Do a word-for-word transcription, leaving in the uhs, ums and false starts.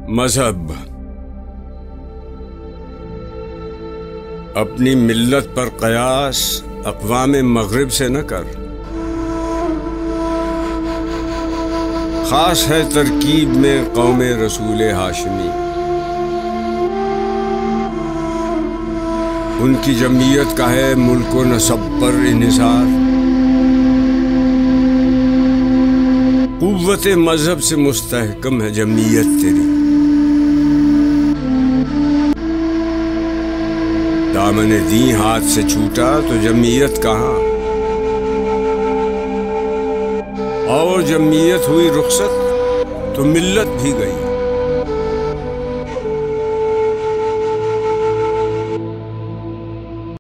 मजहब अपनी मिल्लत पर कयास अक़वाम मग़रिब से न कर। खास है तरकीब में कौमे रसूल हाशिमी। उनकी जमीयत का है मुल्क व नसब पर इन्हिसार। कुव्वत मजहब से मुस्तहकम है जमीयत तेरी। दामन दी हाथ से छूटा तो जमीयत कहाँ, और जमीयत हुई रुखसत तो मिल्लत भी गई।